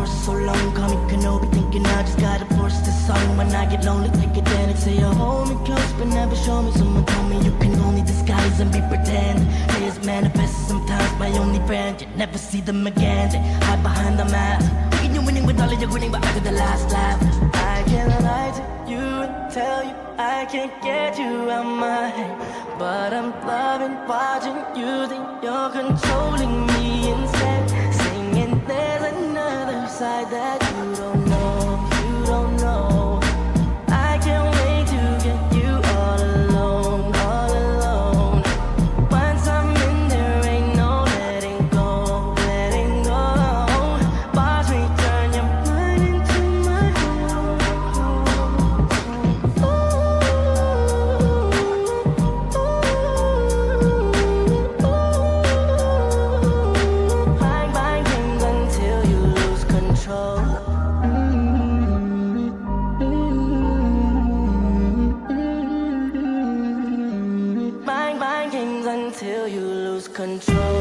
so long, call me Kenobi, thinking I just gotta force this song. When I get lonely, take a dance and say you hold me close, but never show me. Someone told me you can only disguise and be pretend. Tears manifest sometimes by only friends. You never see them again, they hide behind the mask. Thinking you're winning with all of your grinning, but I got the last laugh. I can't lie to you and tell you I can't get you out my head, but I'm loving watching you, think you're controlling me instead. Singing there's another side that you don't know, you don't know. I can't wait to get you all alone, all alone. Once I'm in there ain't no letting go, letting go. Watch me turn your mind into my home. Mind games until you lose control. Mind games until you lose control.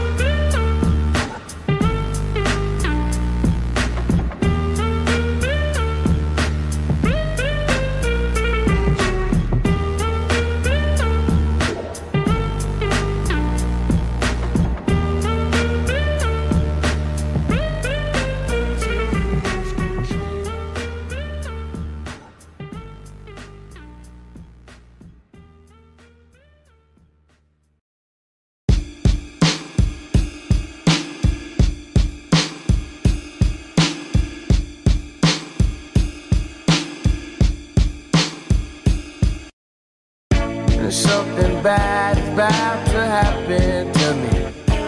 Something bad is about to happen to me.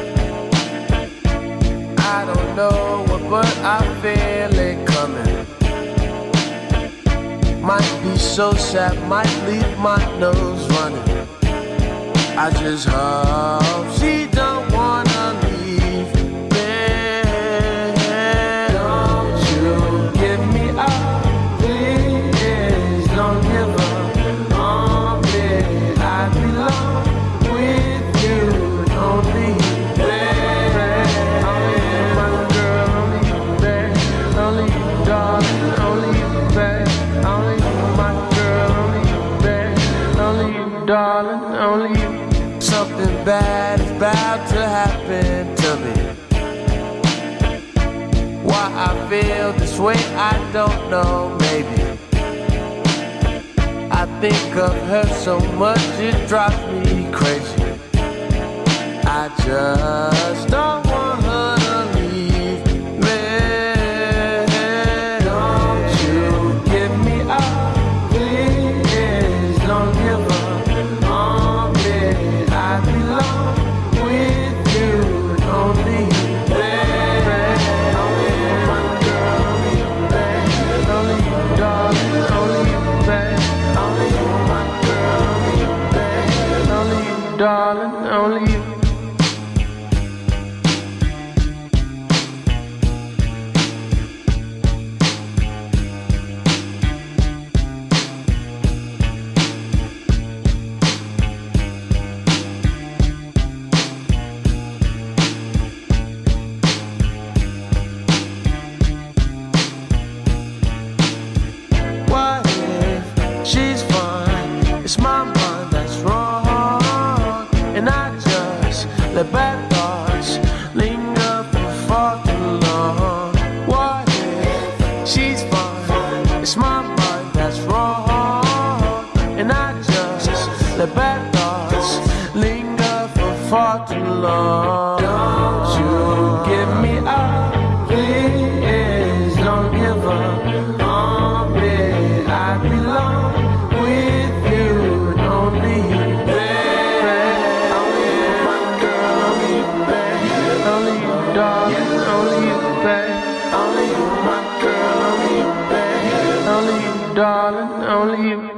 I don't know what, but I feel it coming. Might be so sad, might leave my nose running. I just hope she don't wanna leave me. Don't you give me up, please. Don't give up. I belong with you, don't leave me. Only my girl, only you, babe. Only you, darling, only you, babe. Only you, my girl, only you, babe. Only you, darling, only you. Something bad is about to happen to me. Why I feel this way, I don't know, maybe. I think of her so much it drives me crazy. I just don't want her to leave me. Don't you give me up, please. Don't give up on me. I belong with you, don't leave me. Only you, my girl, only you, babe. Only you, darling, only you, babe. Only you, my girl, only you, babe. Only you, darling, only you. What if she's fine? It's my mind that's wrong, and I just let bad thoughts linger for far too long. What if she's fine? It's my mind that's wrong, and I just let bad thoughts linger for far too long. Don't you give me up, please. Don't give up on me. I belong with you, don't leave me. Only you, my girl, only you, babe. Only you, darling, only you, babe. Only you, my girl, only you, babe. Only you, darling, only you.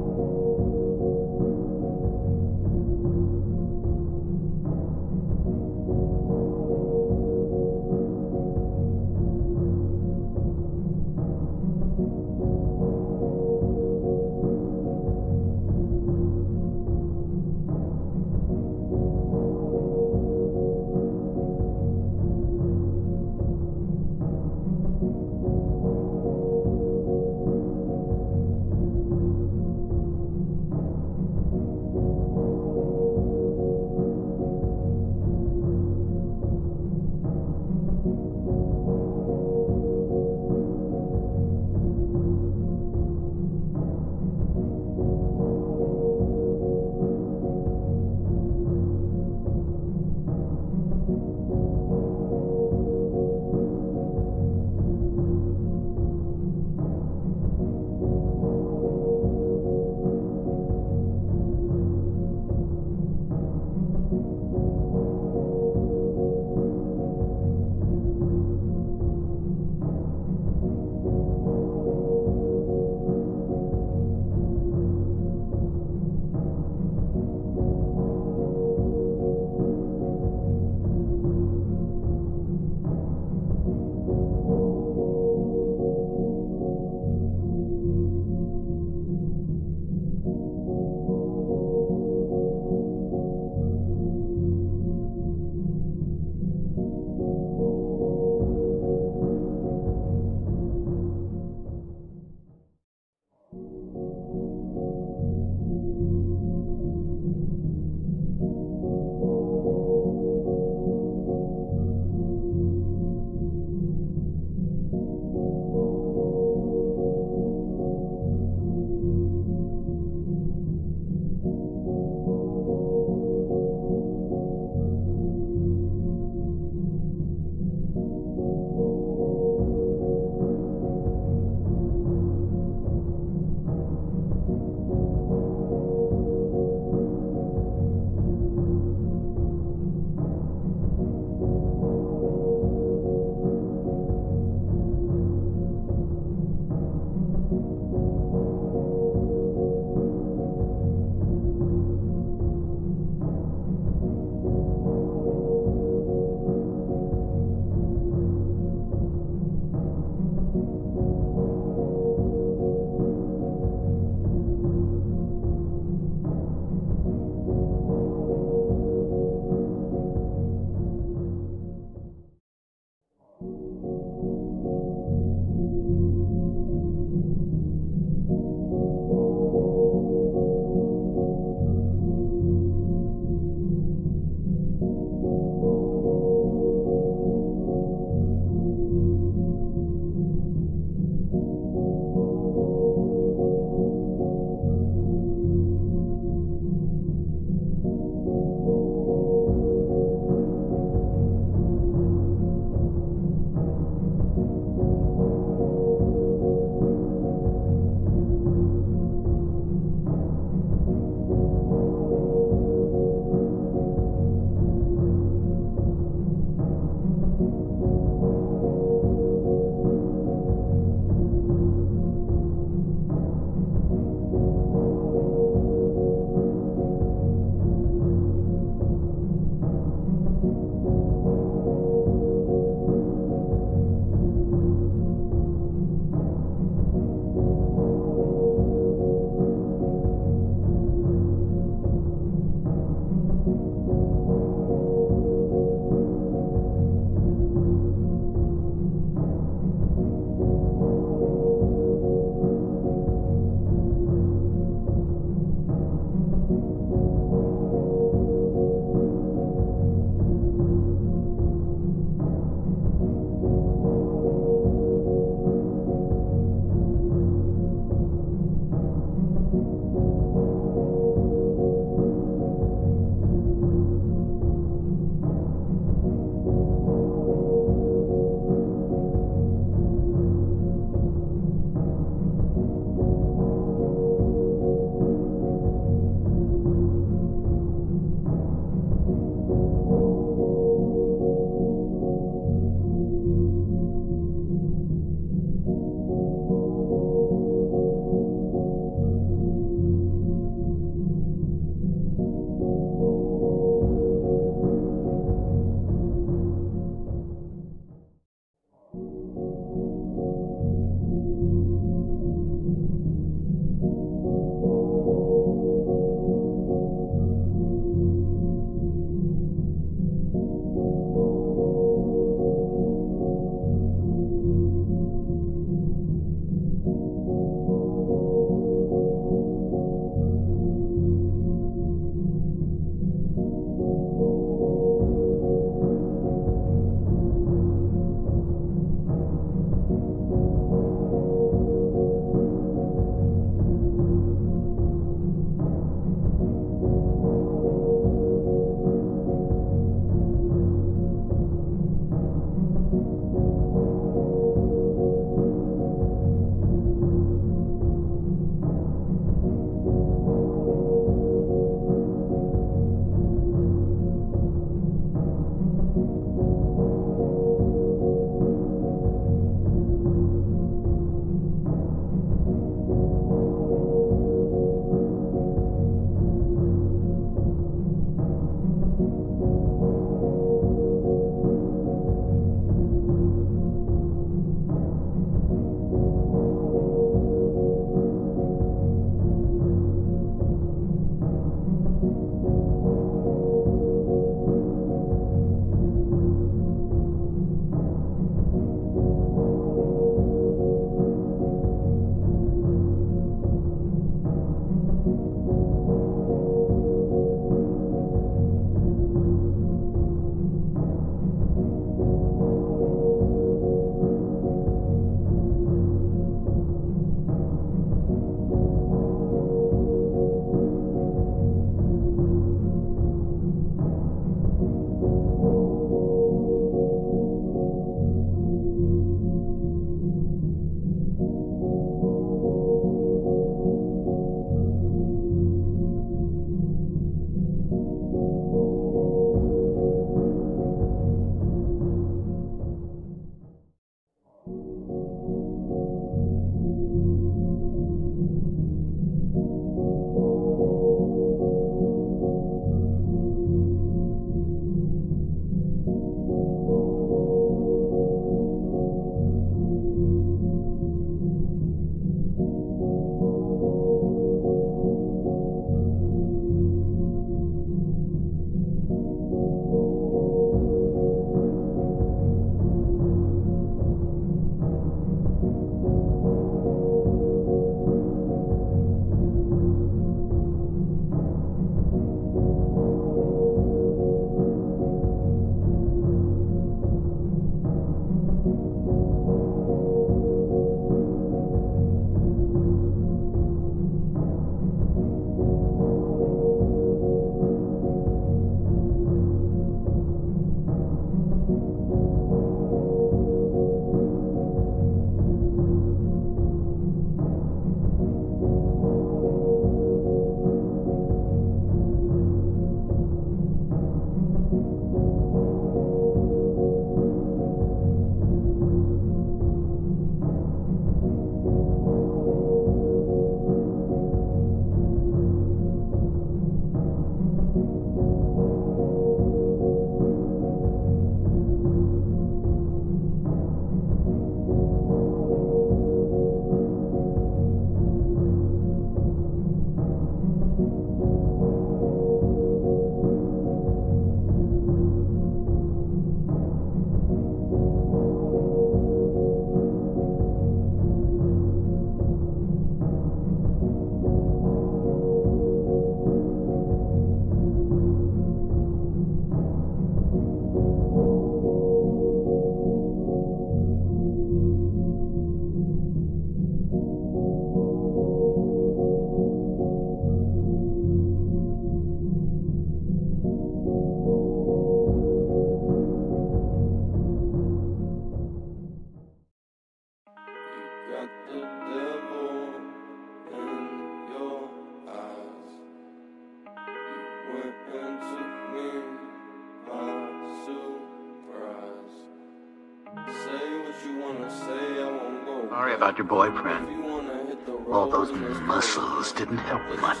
Sorry about your boyfriend. All those muscles didn't help much.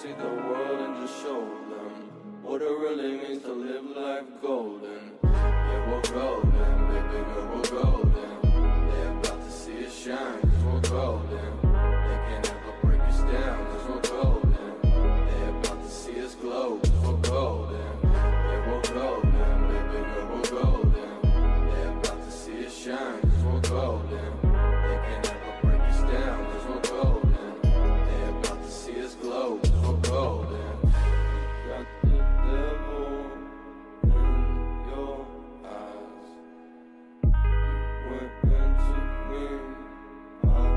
What it really means to live life golden. Yeah, we're golden, baby girl, we're golden. They're about to see us shine, cause we're golden. They can't ever break us down, cause we're golden. They're about to see us glow, cause we're golden. Yeah, we're golden, baby girl, we're golden. They're about to see us shine, cause we're golden. They can't ever break us down, cause we're golden. They're about to see us glow, cause we're golden. Got the devil in your eyes. Went into me, my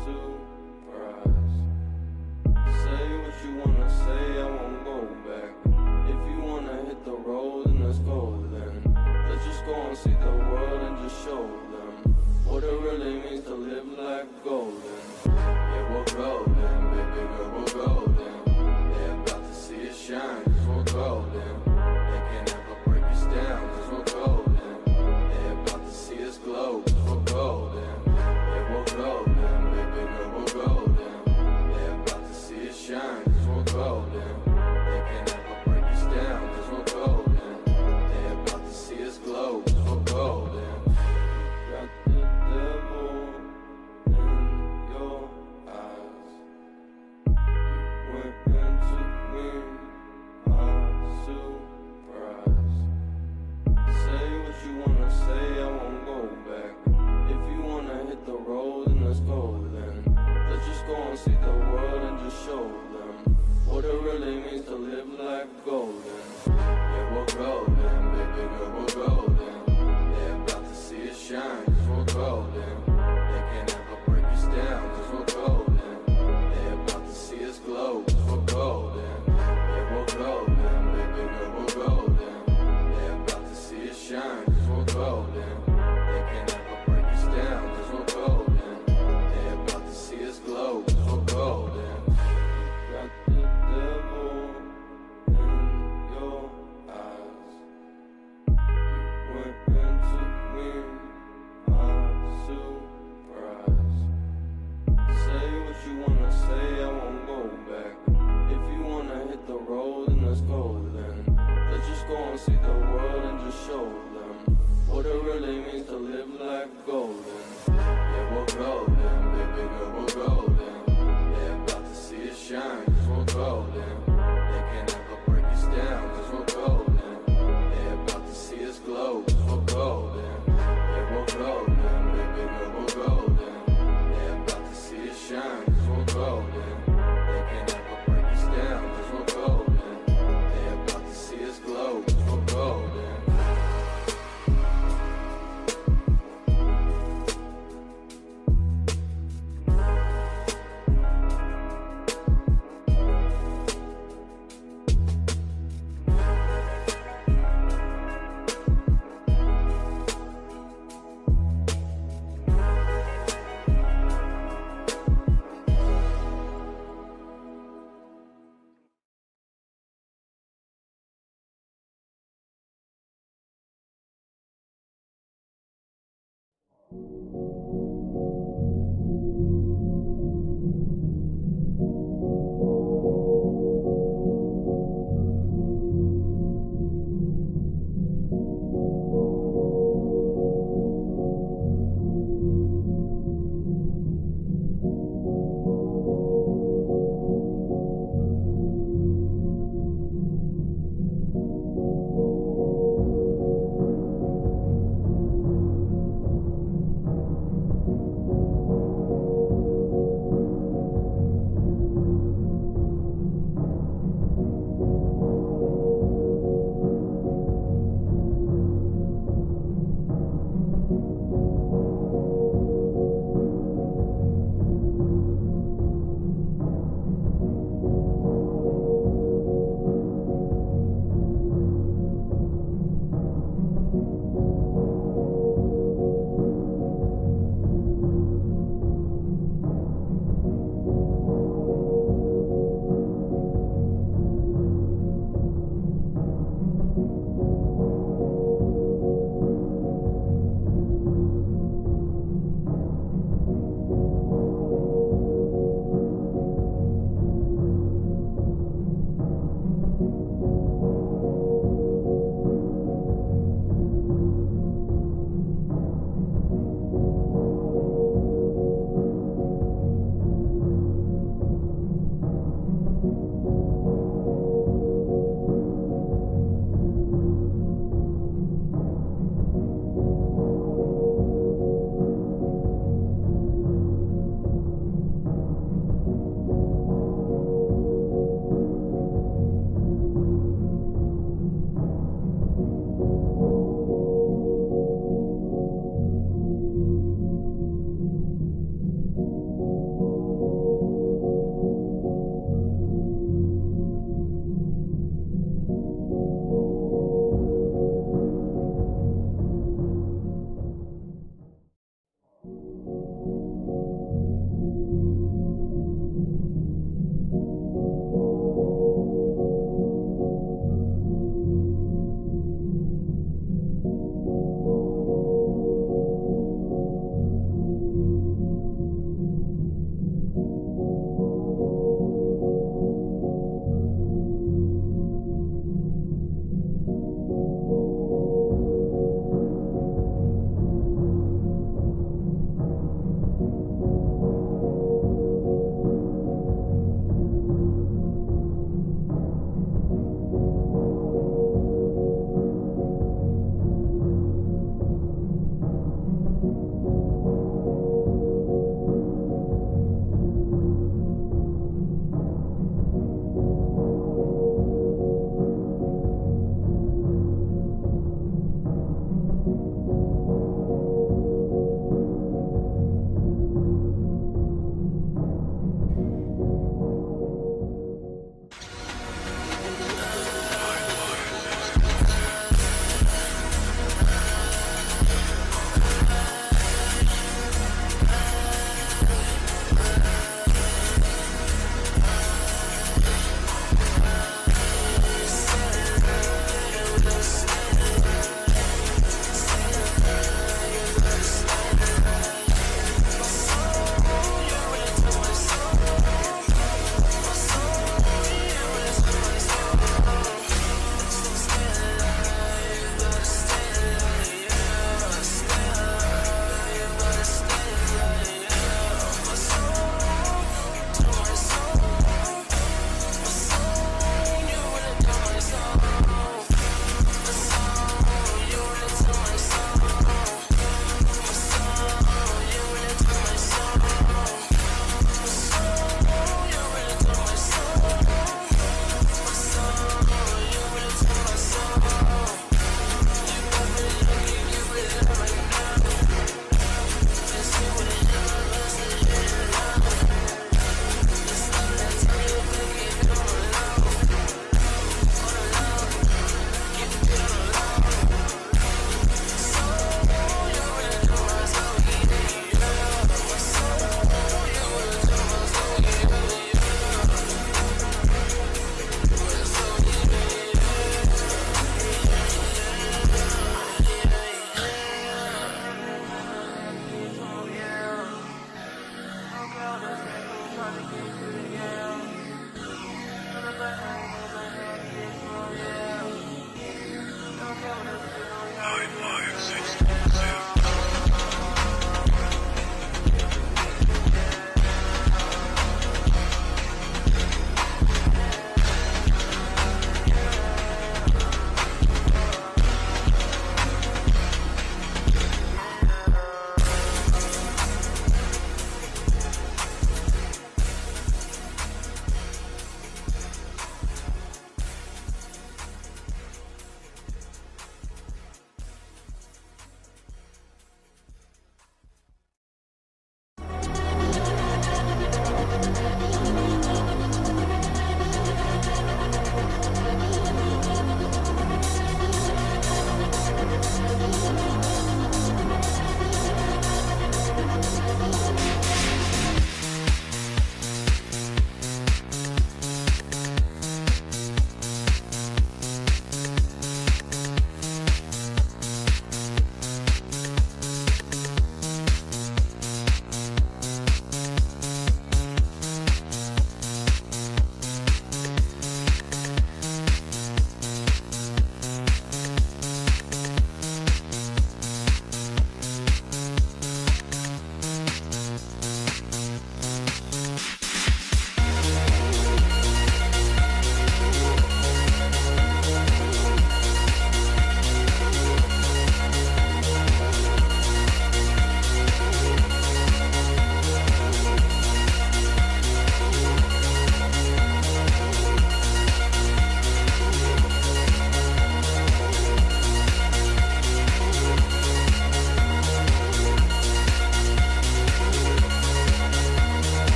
surprise. Say what you wanna say, I won't go back. If you wanna hit the road, then let's go then. Let's just go and see the world and just show them what it really means to live life golden. Yeah, we're golden, baby girl, we're golden. They're about to see us shine, cause we're golden. They can't ever break us down, cause we're golden. They're about to see us glow, cause we're golden. Yeah, we're golden, baby girl, we're golden. They're about to see us shine, cause we're golden. They can't ever break us down, cause we're golden. They're about to see us glow, cause we're golden. Got the devil in your eyes. Went into me, my surprise. Say what you wanna say, I won't go back. If you wanna hit the road, then let's go then. Let's just go and see the world and just show them what it really means to live life golden. Yeah, we're golden, baby girl, we're golden. They're about to see us shine, cause we're golden. They can't ever break us down, cause we're golden. They're about to see us glow, cause we're golden. Yeah, we're golden, baby girl, we're golden. They're about to see us shine, cause we're golden. They can't ever break us down, cause we're golden. They're about to see us glow, cause we're golden. Got the devil in your eyes. Went into me, my surprise. Say what you wanna say, I won't go back. If you wanna hit the road, then let's go then. Let's just go and see the world and just show them what it really means to live life golden. Yeah, we're golden, baby girl, we're golden. They're about to see us shine, cause we're golden. They can't ever break us down, cause we're golden. They're about to see us glow, cause we're golden. Yeah, we're golden, baby girl, we're golden. They're about to see us shine, cause we're golden. They can't ever break us down, cause we're golden. They're about to see us glow, cause we're golden.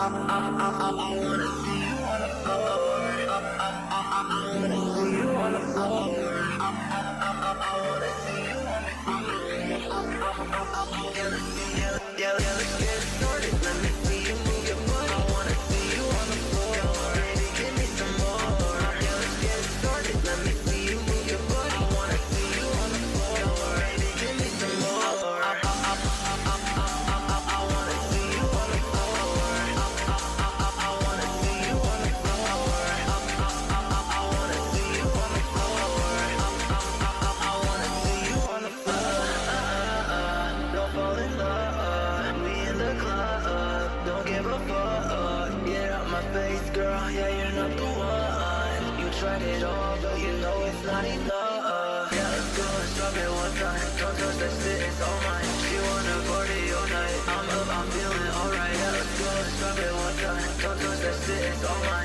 wanna see you on the floor. I wanna see you on the floor. I wanna see you on the floor. Yeah, let's get started. Let me see you move your butt. I wanna see you on the floor. Baby, give me some more. Yeah, let's get started. Let me see you move your butt. I wanna see you on the floor. Baby, give me some more. I wanna see you on the floor. I wanna see you on the floor. I wanna see you on the floor. I wanna see you on the floor. Don't fall in love. We in the club. Don't give a fuck. Get out my face, girl. Yeah, you're not the one. You tried it all, but you know it's not enough. Yeah, let's go and stop it one time. Don't touch that shit, it's all mine. She wanna party all night. I'm up, I'm feeling alright. Yeah, let's go and stop it one time. Don't touch that shit, it's all mine.